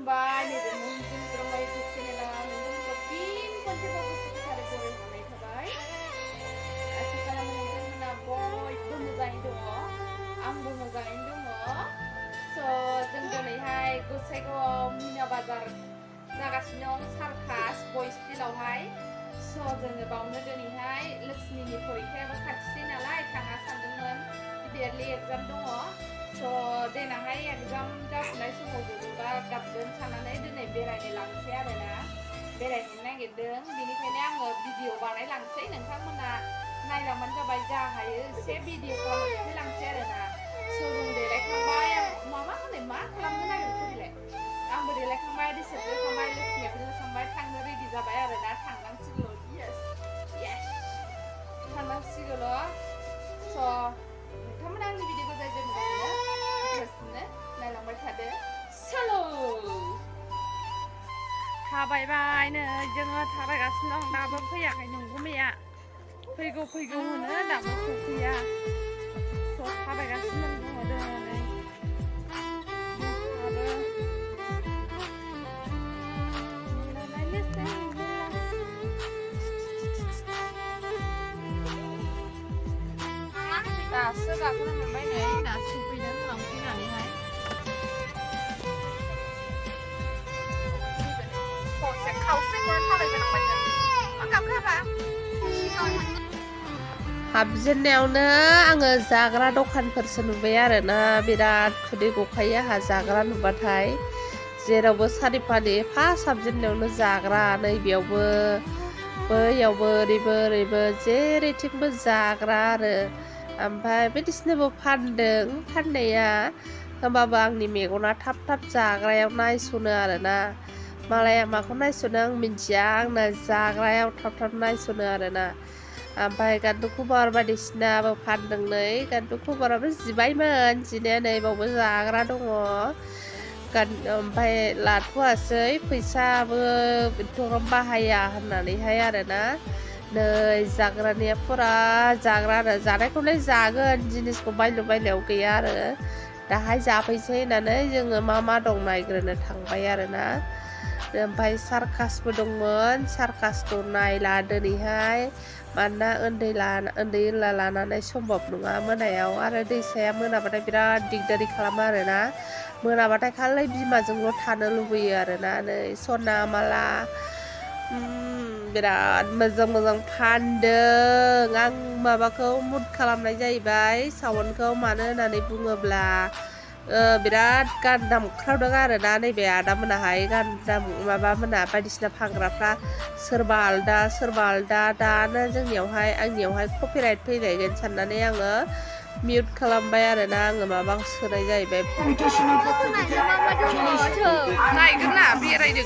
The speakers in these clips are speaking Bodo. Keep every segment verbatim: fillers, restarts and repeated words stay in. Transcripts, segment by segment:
थाबाय नैबे मोनजों ग्रोमै चेनेला नोंथांमोनखौ फिन खनसेबाव गोसो गोथारै बरायहरनाय थाबाय। आसा खालामो नोंथांमोना बयबो मोजाङै दङ, आंबो मोजाङैनो दङ। स' जों दिनैहाय गसाइगावआव मिना बाजार जागासिनो दं सार्कास बयस फिल्डआवहाय। स' जोङो बावनो दिनैहाय लक्ष्मीनि फरिखायाबो खाथिसै नालाय थाङा सानदोंमोन, गिदिरलि एग्जाम दङ। स' देनांहाय एग्जाम जाफुनाय समाव जोबोबा गाबगोन साननानै दिनै बेरायनो लांसै आरोना, बेरायहैनो नागिरदों। बेनिखायनो आङो भिडिअ बानायलांसै, नोंथांमोना नायलांबानो जाबाय, जा हायो एसे भिडिअ खालामनानै लांसै आरोना। स' जों देलायखांबाय, माबा होनो मा खालामनो नागिरखो बेलाय, आंबो देलायखांबाय, रिसेप्ट खांबाय, लक्ष्मीयाबो देलायखांबाय, थांनो रेडि जाबाय आरोना, थांनांसिगौल'। Yes yes थांनांसिगौल'। स' नोंथांमोना आंनि भिडिअखौ जाय जाय मोजां मोनो गोसोनो नायलांबाय थादो। सोलो थाबायबायनो जोङो थाबायगासिनो दं, दाबो फैयाखै नंगुमैया। फैगौ फैगौ होनो दाबो सफैया। स' थाबायगासिनो दङ दिनै। दासो गाखोनो मोनबाय नै, दासो सफैदों लांफैनानैहाय। खनसे खावसेखौनो थाबायबोनांबाय जों। मा गाबखो आफा? हाबजेननायावनो आङो जाग्रा दखानफोरसो नुबाय आरोना, बिराद खुदै गखायो आंहा जाग्रा नुबाथाय। जेरावबो सारि फानि फार्स्ट हाबजेननायावनो जाग्रा, नैबेयावबो बैयावबो ओरैबो ओरैबो जेरैथिंबो जाग्रा आरो। ओमफ्राय बायदिसिनाबो फानदों फाननाया, होमबाबो आंनि मेगना थाब थाब जाग्रायाव नायसनो आरोना। मालाया माखौ नायसनो आं मिन्थिया, आंना जाग्रायाव थाब थाब नायसनो आरोना। ओमफ्राय गान्दु खबर बायदिसिनाबो फानदों नै, गान्दु खबराबो जिबायमोन जिनाया, नै बावबो जाग्रा दङ। ओमफ्राय लाथ'वासै, फैसाबो एथ'ग्राब बाहाया होननानैहाय आरोना। नै जाग्रानिया फुरा जाग्रा आरो, जानायखौलाय जागोन, जिनिसखौ बायलु बायलायाव गैया आरो। दाहाय जाफैसै होननानै जोङो मा मा दं नायग्रोनो थांबाय आरोना। ओमफ्राय सार्कासबो दंमोन, सार्कासखौ नायला दिनैहाय, मानोना उन्दै लाना उन्दै उनला लानानै सम्भब नङा मोनायाव, आरो दैसाया मोनाबाथाय बिराद दिगदारि खालामो आरोना। मोनाबाथाय खालि बिमाजोंल' थानो लुबैयो आरोना। नै सना माला बिराद मोजां मोजां फानदों। आं माबाखौ मुद खालामनाय जाहैबाय सावनखौ, मानो होननानै बुङोब्ला बिराद गान दामख्रावदों आरोना नैबे आदामोनाहाय, गान दाम माबा मोना बायदिसिना फानग्राफ्रा सोरबा आलदा सोरबा आलदा। दानो जोंनियावहाय आंनियावहाय कपिराइट फैलायगोन साननानै आङो मिउट खालामबाय आरोना, आङो माबा सोनाय जाहैबाय। नायगोन ना बेरायदों।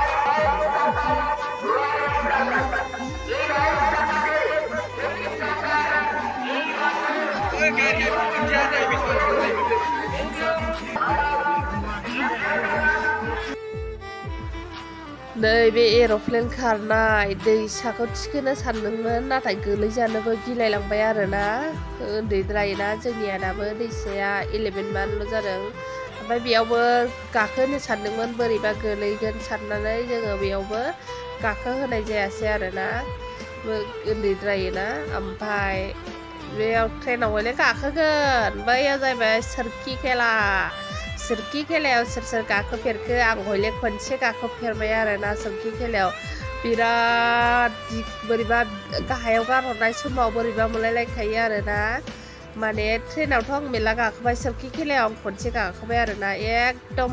नै बे एर'प्लेन खारनाय दैसाखौ थिखोनो सानदोंमोन, नाथाय गोलैजानोबो गिलायलांबाय आरोना। उन्दैद्रायना जोंनिया, दाबो दैसाया इलेभेन मान्थल' जादों। ओमफ्राय बेयावबो गाखोनो सानदोंमोन, बोरैबा गोलैगोन साननानै जोङो बेयावबो गाखोहोनाय जायासै आरोना, उन्दैद्रायोना। ओमफ्राय बेयाव ट्रेनावहायलाय गाखोगोन, बैयाव जाहैबाय सोरखि खेला। सोरखि खेलायाव सोर सोर गाखोफेरखो? आं हयले खनसे गाखोफेरबाय आरोना सोरखि खेलायाव। बिराद बोरैबा गाहायाव गारहरनाय समाव बोरैबा मोनलायलायखायो आरोना। माने ट्रेनावथ' आं मेरला गाखोबाय, सोरखि खेलायाव आं खनसे गाखोबाय आरोना, एकदम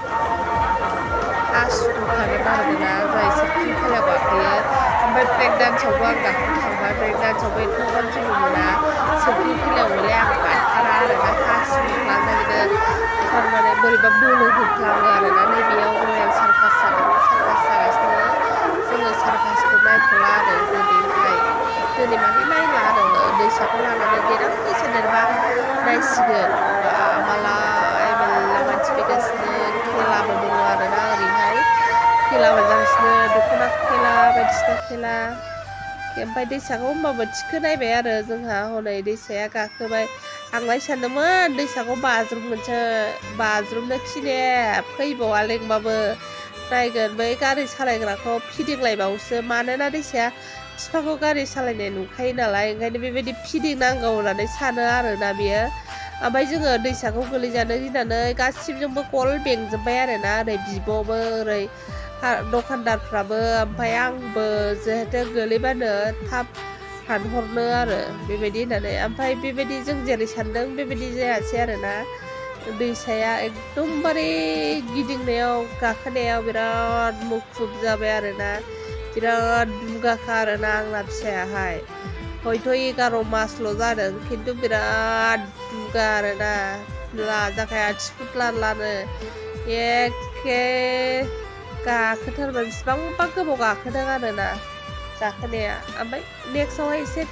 आसुखागोन आरोना जाय सोरखि खेलायाव गाखोयो। ओमफ्राय ब्रेक डान्सआवबो आं गाखोखांबाय, ब्रेक डान्सआवबो एथ'ग्राब जेबो मोना, सोरखि खेलायावलाय आं हाथारा आरोना, हासुख्लांनो नागिरो, थारमाने बोरैबा बोलो होफ्लाङो आरोना। नैबेयाव रयेल सार्कास जादों, सार्कास जागासिनो, जोङो सार्कासखौ नायथ'ला आरो दिनैहाय, दिनै माने नायला आरो, दैसाखौ लानानै देनां दैसा देरबा नायसिगोन। मालाय मेरला मानसि फैगासिनो, खेलाबो दङ आरोना ओरैहाय, खेलाबो जागासिनो, दख'ना खेला बायदिसिना खेला। ओमफ्राय दैसाखौ होमबाबो थिखो नायबाय आरो जोंहा, हनै दैसाया गाखोबाय, आंलाय सानदोंमोन दैसाखौ बाज्रुमगोनसो बाज्रुमनो खिने फैबावा लेंबाबो नायगोन बै गारि सालायग्राखौ फिदिंलायबावोसो मानोना दैसाया बिफाखौ गारि सालायनाय नुखायो नालाय ओंखायनो बेबायदि फिदिंनांगौ होननानै सानो आरोना बियो ओमफ्राय जोङो दैसाखौ गोलैजानो गिनानै गासिबजोंबो कल बेंजोब्बाय आरोना ओरै बिब'बो ओरै दखानदारफ्राबो ओमफ्राय आंबो जिहेथु गोलैबानो थाब हानहरनो आरो बेबायदि होननानै ओमफ्राय बेबायदि जों जेरै सानदों बेबायदि जायासै आरोना दैसाया एकदमबारे गिदिंनायाव गाखोनायाव बिराद मुखुब जाबाय आरोना बिराद दुगाखा आरोना आंना फिसायाहाय हयथ' एगार' मासल' जादों खिन्थु बिराद दुगा आरोना लाजाखाया आथिफुट लानो एखे गाखोथारबाय बेसिबांबा गोबाव गाखोदों आरोना गाखोनाया ओमफ्राय नेक्स्टआवहाय एसे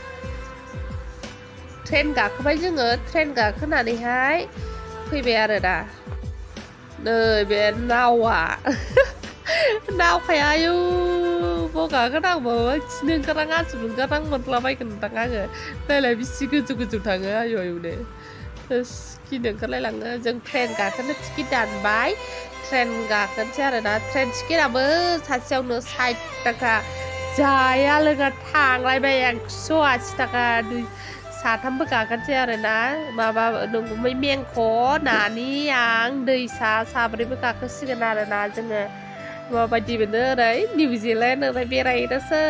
ट्रेन गाखोबाय जोङो ट्रेन गाखोनानैहाय फैबाय आरोना नै बे नावा नावखाया आयौ बाव गाखोनांगौ खिनो ओंखारां आसुर ओंखारां मोनलाबायगोनदां आङो नायलाय बिसि गोजौ गोजौ थाङो आयौ आयौनो खिनो ओंखारलायलाङो जों ट्रेन गाखोनो टिकेट दानबाय ट्रेन गाखोनोसै आरोना ट्रेन टिकेटआबो सासेयावनो साइथ थाखा जाया लोङा थांलायबाय एकस' आसि थाखा साथामबो गाखोनोसै आरोना माबा नोंगुमै मेंख' नानि आं दैसा साब्रैबो गाखोसिगोन आरोना जोङो माबायदि मोनो ओरै निउजिलेण्ड ओरै बेरायनोसै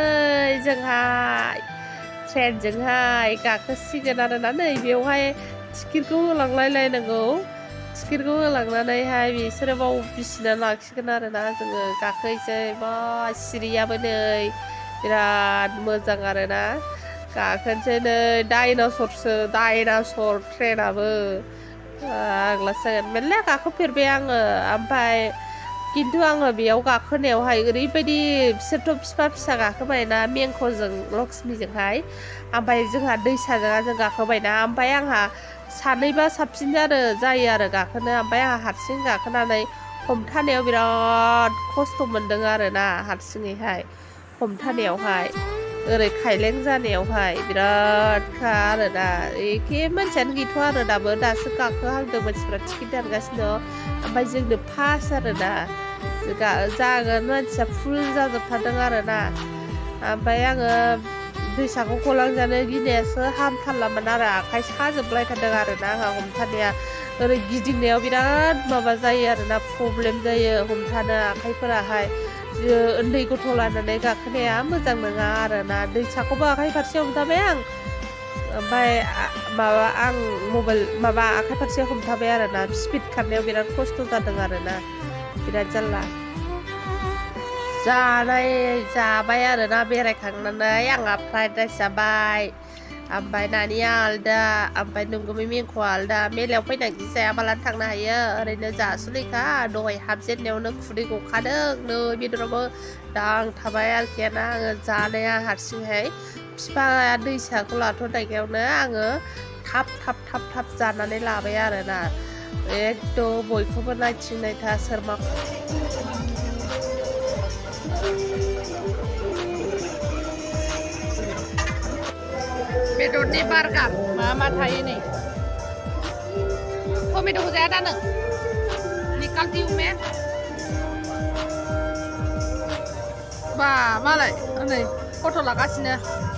जोंहाय ट्रेनजोंहाय गाखोसिगोन आरोना नै बेवहाय टिकेटखौ होलांलायलायनांगौ टिकेटखौ होलांनानैहाय बिसोरो बाव बिसिना लाखिगोन आरोना जोङो गाखोहैसै बा सिरियाबो नै बिराद मोजां आरोना गाखोनोसै नै डाइनासरसो डाइनासर ट्रेनाबो आग्लासो जागोन मेरला गाखोफेरबाय आङो ओमफ्राय खिन्थु आङो बेयाव गाखोनायावहाय ओरैबायदि बिसोरथ' फिफा फिसा गाखोबायना मेंख'जों लक्ष्मीजोंहाय ओमफ्राय जोंहा दैसाजों जों गाखोबायना ओमफ्राय आंहा सानैबा साबसिन जारो जायो आरो गाखोनो ओमफ्राय आंहा हारसिं गाखोनानै हमथानायाव बिराद खस्थ' मोनदों आरोना हारसिङैहाय हमथानायावहाय ओरै खायलें जानायावहाय बिरादखा आरोना एखे मानसियानो गैथ'आ आरो दाबो दासो गाखोहांदों मानसिफ्रा टिकेट दानगासिनो ओमफ्राय जोंनो फास आरोना जागोन मानसिया फुल जाजोबथारदों आरोना ओमफ्राय आङो दैसाखौ गलांजानो गिनायासो हामथारलामोन आरो आखाइ साजोबलायथारदों आरोना आंहा हमथानाया ओरै गिदिंनायाव बिराद माबा जायो आरोना प्रब्लेम जायो हमथानो आखाइफोराहाय उन्दै गथ' लानानै गाखोनाया मोजां नङा आरोना दैसाखौबो आखाइ फारसे हमथाबाय आं ओमफ्राय माबा आं मबाइल माबा आखाइ फारसे हमथाबाय आरोना स्पिड खारनायाव बिराद खस्थ' जादों आरोना बिराद जारला जानाय जाबाय आरोना बेरायखांनानै आंहा फ्राइड राइस जाबाय ओमफ्राय नानिया आलदा ओमफ्राय नोंगुमै मेंख'आ आलदा मेलायाव फैनानै जायाबालानो थांनो हायो ओरैनो जासुलैखा दहाय हाबजेननायावनो खुदै गखादों नै बेदरावबो दांथाबाय आरोखि ना आङो जानाया हारसिंहाय बिफाया दैसाखौ लाथ'नायगायावनो आङो थाब थाब थाब थाब जानानै लाबाय आरोना एकदम बयखौबो नायथिं नायथा सोर मा बेदरनि बार्गार मा मा थायो नै टमेट'खौ जाया दा नों निकालति उमे बा मालाय नै फट' लागासिनो